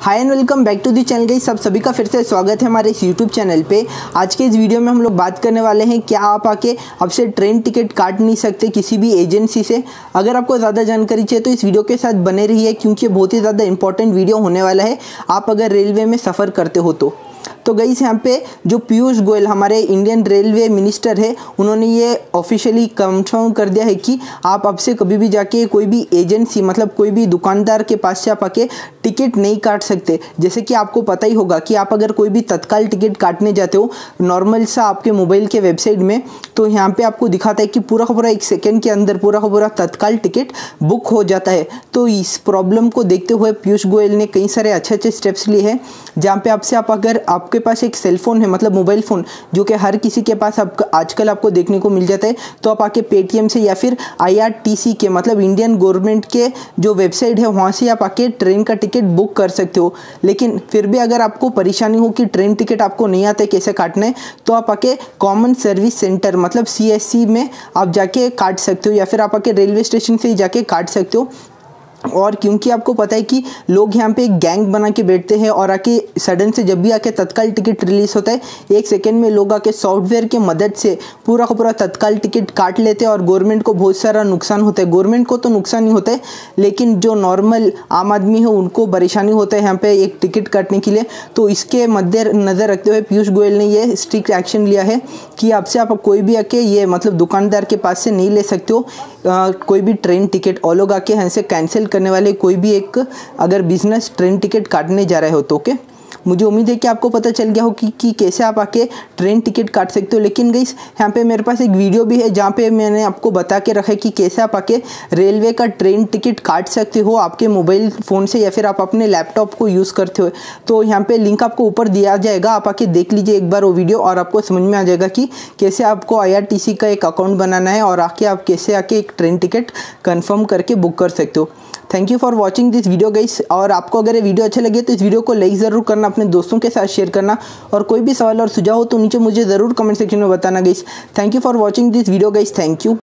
Hi and welcome back to the channel guys. सब सभी का फिर से स्वागत है हमारे इस यूट्यूब चैनल पे। आज के इस वीडियो में हम लोग बात करने वाले हैं क्या आप आके अब से ट्रेन टिकट काट नहीं सकते किसी भी एजेंसी से। अगर आपको ज़्यादा जानकारी चाहिए तो इस वीडियो के साथ बने रहिए, क्योंकि बहुत ही ज़्यादा इंपॉर्टेंट वीडियो होने वाला है आप अगर रेलवे में सफ़र करते हो तो गाइस यहाँ पे जो पीयूष गोयल हमारे इंडियन रेलवे मिनिस्टर है, उन्होंने ये ऑफिशियली कंफर्म कर दिया है कि आप अब से कभी भी जाके कोई भी एजेंसी मतलब कोई भी दुकानदार के पास से आप आके टिकट नहीं काट सकते। जैसे कि आपको पता ही होगा कि आप अगर कोई भी तत्काल टिकट काटने जाते हो नॉर्मल सा आपके मोबाइल के वेबसाइट में, तो यहाँ पे आपको दिखाता है कि पूरा का पूरा 1 सेकेंड के अंदर पूरा का पूरा तत्काल टिकट बुक हो जाता है। तो इस प्रॉब्लम को देखते हुए पीयूष गोयल ने कई सारे अच्छे स्टेप्स लिए हैं, जहाँ पे आपसे अगर आपके पास एक सेल फोन है मतलब मोबाइल फ़ोन जो कि हर किसी के पास आजकल आपको देखने को मिल जाता है, तो आप आके पेटीएम से या फिर IRTC के मतलब इंडियन गवर्नमेंट के जो वेबसाइट है वहाँ से आप आके ट्रेन का टिकट बुक कर सकते हो। लेकिन फिर भी अगर आपको परेशानी हो कि ट्रेन टिकट आपको नहीं आता है कैसे काटना है, तो आप आके कॉमन सर्विस सेंटर मतलब CSC में आप जाके काट सकते हो, या फिर आप आके रेलवे स्टेशन से ही जाके काट सकते हो। और क्योंकि आपको पता है कि लोग यहाँ पे एक गैंग बना के बैठते हैं और आके सडन से जब भी आके तत्काल टिकट रिलीज होता है 1 सेकेंड में लोग आके सॉफ्टवेयर के मदद से पूरा का पूरा तत्काल टिकट काट लेते हैं और गवर्नमेंट को बहुत सारा नुकसान होता है। गवर्नमेंट को तो नुकसान नहीं होता है, लेकिन जो नॉर्मल आम आदमी है उनको परेशानी होता है यहाँ पे एक टिकट काटने के लिए। तो इसके मद्देनज़र रखते हुए पीयूष गोयल ने ये स्ट्रिक्ट एक्शन लिया है कि आपसे आप कोई भी आके ये मतलब दुकानदार के पास से नहीं ले सकते हो कोई भी ट्रेन टिकट। और लोग आके यहाँ से कैंसिल करने वाले कोई भी एक अगर बिजनेस ट्रेन टिकट काटने जा रहे हो तो ओके। मुझे उम्मीद है कि आपको पता चल गया हो कि कैसे आप आके ट्रेन टिकट काट सकते हो। लेकिन गाइस यहाँ पे मेरे पास एक वीडियो भी है जहाँ पे मैंने आपको बता के रखा है कि कैसे आप आके रेलवे का ट्रेन टिकट काट सकते हो आपके मोबाइल फ़ोन से या फिर आप अपने लैपटॉप को यूज़ करते हो। तो यहाँ पे लिंक आपको ऊपर दिया जाएगा, आप आके देख लीजिए एक बार वो वीडियो और आपको समझ में आ जाएगा कि कैसे आपको IRTC का एक अकाउंट बनाना है और आके आप कैसे आके एक ट्रेन टिकट कन्फर्म करके बुक कर सकते हो। Thank you for watching this video guys. और आपको अगर ये वीडियो अच्छा लगे तो इस वीडियो को लाइक ज़रूर करना, अपने दोस्तों के साथ शेयर करना, और कोई भी सवाल और सुझाव हो तो नीचे मुझे ज़रूर कमेंट सेक्शन में बताना guys. Thank you for watching this video guys. Thank you.